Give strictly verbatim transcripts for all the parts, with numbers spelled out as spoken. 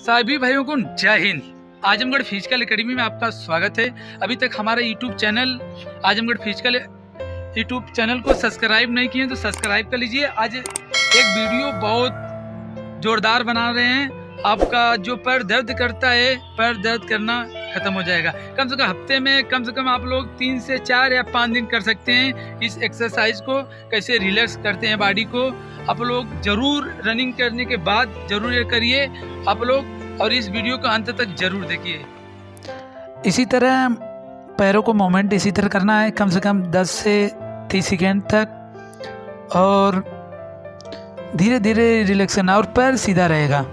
सभी भाइयों को जय हिंद। आजमगढ़ फिजिकल एकेडमी में आपका स्वागत है। अभी तक हमारा YouTube channel Azamgarh physical YouTube channel को सब्सक्राइब नहीं किए तो सब्सक्राइब कर लीजिए। आज एक वीडियो बहुत जोरदार बना रहे हैं। आपका जो पैर दर्द करता है, पैर दर्द करना खत्म हो जाएगा। कम से कम हफ्ते में कम से कम आप लोग तीन से चार या पाँच दिन कर सकते हैं इस एक्सरसाइज को। कैसे रिलैक्स करते हैं बॉडी को, आप लोग जरूर रनिंग करने के बाद जरूर ये करिए आप लोग, और इस वीडियो को अंत तक जरूर देखिए। इसी तरह पैरों को मूवमेंट इसी तरह करना है, कम से कम दस से तीस सेकेंड तक, और धीरे धीरे रिलैक्स करना और पैर सीधा रहेगा।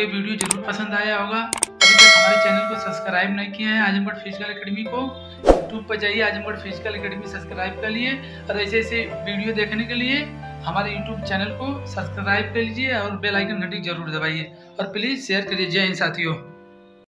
ये वीडियो जरूर पसंद आया होगा। अभी तक हमारे चैनल को सब्सक्राइब नहीं किए हैं आजमगढ़ फिजिकल एकेडमी को, यूट्यूब पर जाइए आजमगढ़ फिजिकल एकेडमी सब्सक्राइब कर लिए और ऐसे ऐसे वीडियो देखने के लिए हमारे यूट्यूब चैनल को सब्सक्राइब कर लीजिए और बेल आइकन घंटी जरूर दबाइए और प्लीज़ शेयर करिए। जय हिंद साथियों।